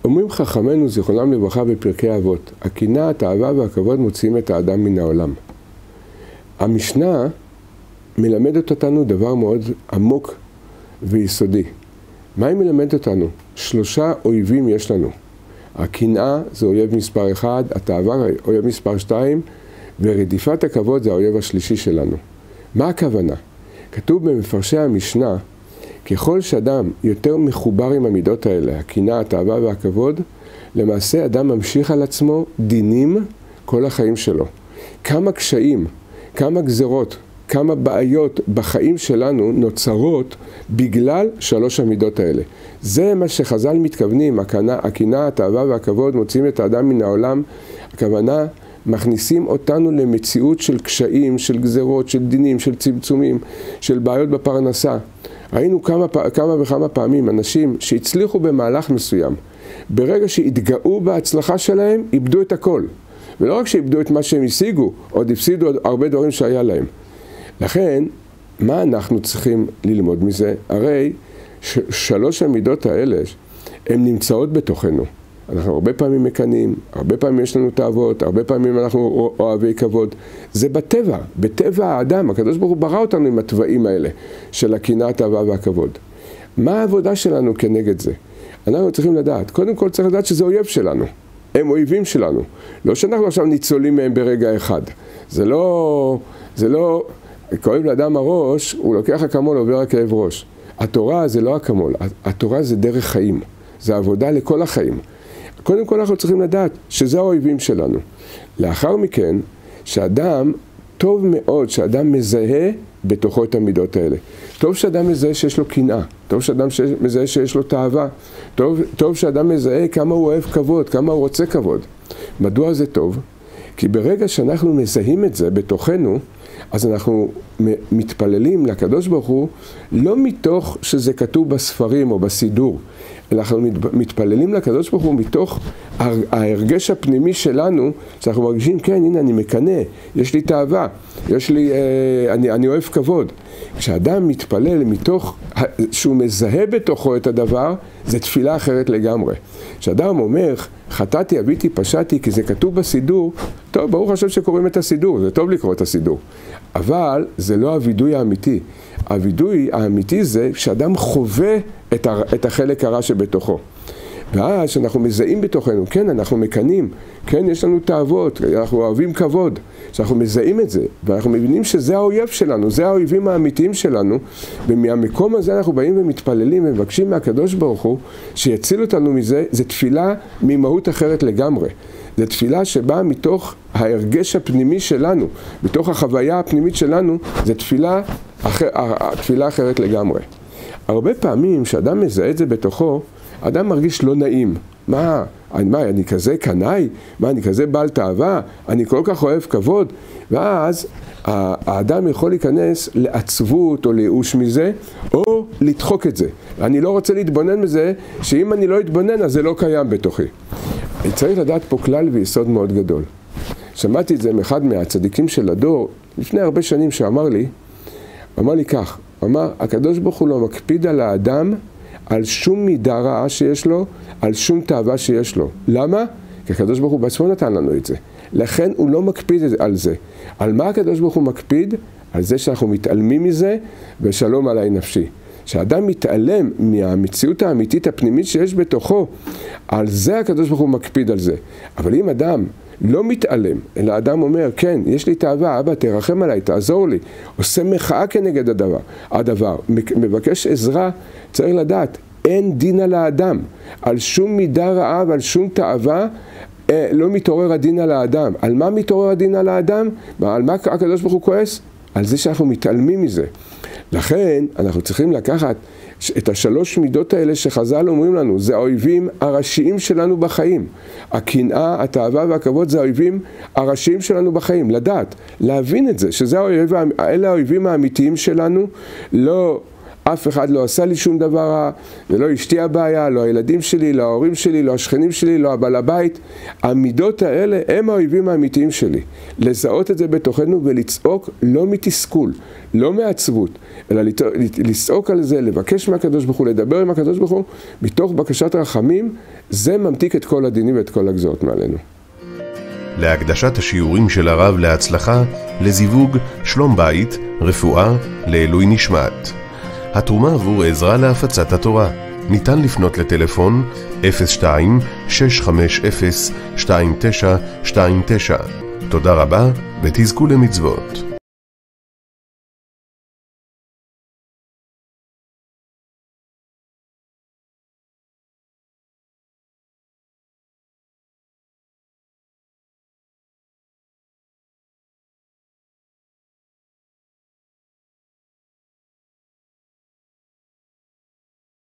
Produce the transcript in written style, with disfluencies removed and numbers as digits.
אומרים חכמינו זיכרונם לברכה בפרקי אבות, הקנאה, התאווה והכבוד מוציאים את האדם מן העולם. המשנה מלמדת אותנו דבר מאוד עמוק ויסודי. מה היא מלמדת אותנו? 3 אויבים יש לנו. הקנאה זה אויב מספר 1, התאווה אויב מספר 2, ורדיפת הכבוד זה האויב השלישי שלנו. מה הכוונה? כתוב במפרשי המשנה, ככל שאדם יותר מחובר עם המידות האלה, הקנאה, התאווה והכבוד, למעשה אדם ממשיך על עצמו דינים כל החיים שלו. כמה קשיים, כמה גזרות, כמה בעיות בחיים שלנו נוצרות בגלל 3 המידות האלה. זה מה שחז"ל מתכוונים, הקנאה, התאווה והכבוד מוציאים את האדם מן העולם. הכוונה, מכניסים אותנו למציאות של קשיים, של גזרות, של דינים, של צמצומים, של בעיות בפרנסה. ראינו כמה וכמה פעמים אנשים שהצליחו במהלך מסוים, ברגע שהתגאו בהצלחה שלהם, איבדו את הכל. ולא רק שאיבדו את מה שהם השיגו, עוד הפסידו הרבה דברים שהיה להם. לכן, מה אנחנו צריכים ללמוד מזה? הרי 3 המידות האלה, הן נמצאות בתוכנו. אנחנו הרבה פעמים מקנאים, הרבה פעמים יש לנו תאוות, הרבה פעמים אנחנו אוהבי כבוד. זה בטבע, בטבע האדם. הקדוש ברוך הוא ברא אותנו עם הטבעים האלה, של הקנאה, התאווה והכבוד. מה העבודה שלנו כנגד זה? אנחנו צריכים לדעת, קודם כל צריך לדעת שזה אויב שלנו. הם אויבים שלנו. לא שאנחנו עכשיו ניצולים מהם ברגע אחד. זה לא, כואב לאדם הראש, הוא לוקח אקמול, עובר הכאב ראש. התורה זה לא אקמול, התורה זה דרך חיים. זה עבודה לכל החיים. קודם כל אנחנו צריכים לדעת שזה האויבים שלנו. לאחר מכן, שאדם, טוב מאוד שאדם מזהה בתוכו את המידות האלה. טוב שאדם מזהה שיש לו קנאה, טוב שאדם מזהה שיש לו תאווה, טוב שאדם מזהה כמה הוא אוהב כבוד, כמה הוא רוצה כבוד. מדוע זה טוב? כי ברגע שאנחנו מזהים את זה בתוכנו, אז אנחנו מתפללים לקדוש ברוך הוא, לא מתוך שזה כתוב בספרים או בסידור, אלא אנחנו מתפללים לקדוש ברוך הוא מתוך ההרגש הפנימי שלנו, שאנחנו מרגישים, כן, הנה אני מקנא, יש לי תאווה, אני אוהב כבוד. כשאדם מתפלל מתוך, שהוא מזהה בתוכו את הדבר, זה תפילה אחרת לגמרי. כשאדם אומר, חטאתי, אביתי, פשעתי, כי זה כתוב בסידור, טוב, ברוך השם שקוראים את הסידור, זה טוב לקרוא את הסידור. אבל זה לא הווידוי האמיתי. הווידוי האמיתי זה שאדם חווה את החלק הרע שבתוכו. ואז שאנחנו מזהים בתוכנו, כן, אנחנו מקנים, כן, יש לנו תאוות, אנחנו אוהבים כבוד, שאנחנו מזהים את זה, ואנחנו מבינים שזה האויב שלנו, זה האויבים האמיתיים שלנו, ומהמקום הזה אנחנו באים ומתפללים ומבקשים מהקדוש ברוך הוא שיציל אותנו מזה. זה תפילה ממהות אחרת לגמרי. זה תפילה שבאה מתוך ההרגש הפנימי שלנו, מתוך החוויה הפנימית שלנו, זה תפילה אחרת לגמרי. הרבה פעמים שאדם מזהה את זה בתוכו, אדם מרגיש לא נעים. מה, אני כזה קנאי? מה, אני כזה בעל תאווה? אני כל כך אוהב כבוד? ואז האדם יכול להיכנס לעצבות או לייאוש מזה, או לדחוק את זה. אני לא רוצה להתבונן מזה, שאם אני לא אתבונן, אז זה לא קיים בתוכי. אני צריך לדעת פה כלל ויסוד מאוד גדול. שמעתי את זה מאחד מהצדיקים של הדור, לפני הרבה שנים שאמר לי, הוא אמר לי כך, הוא אמר, הקדוש ברוך הוא לא מקפיד על האדם, על שום מידה רעה שיש לו, על שום תאווה שיש לו. למה? כי הקדוש ברוך הוא בעצמו נתן לנו את זה. לכן הוא לא מקפיד על זה. על מה הקדוש ברוך הוא מקפיד? על זה שאנחנו מתעלמים מזה, ושלום עליי נפשי. שהאדם מתעלם מהמציאות האמיתית הפנימית שיש בתוכו, על זה הקדוש ברוך הוא מקפיד על זה. אבל אם אדם לא מתעלם, אלא אדם אומר, כן, יש לי תאווה, אבא תרחם עליי, תעזור לי, עושה מחאה כנגד הדבר, מבקש עזרה, צריך לדעת, אין דין על האדם, על שום מידה רעה ועל שום תאווה, לא מתעורר הדין על האדם. על מה מתעורר הדין על האדם? על מה הקדוש ברוך הוא כועס? על זה שאנחנו מתעלמים מזה. לכן אנחנו צריכים לקחת את 3 מידות האלה שחז"ל אומרים לנו, זה האויבים הראשיים שלנו בחיים. הקנאה, התאווה והכבוד זה האויבים הראשיים שלנו בחיים. לדעת, להבין את זה, שזה אלה האויבים האמיתיים שלנו, לא אף אחד לא עשה לי שום דבר רע, ולא אשתי הבעיה, לא הילדים שלי, לא ההורים שלי, לא השכנים שלי, לא הבעל הבית. המידות האלה הם האויבים האמיתיים שלי. לזהות את זה בתוכנו ולצעוק לא מתסכול, לא מעצבות, אלא לצעוק על זה, לבקש מהקדוש ברוך הוא, לדבר עם הקדוש ברוך הוא, מתוך בקשת רחמים, זה ממתיק את כל הדינים ואת כל הגזרות מעלינו. להקדשת השיעורים של הרב להצלחה, לזיווג, שלום בית, רפואה, לעילוי נשמת. התרומה עבור עזרה להפצת התורה. ניתן לפנות לטלפון 02-650-2929. תודה רבה ותזכו למצוות.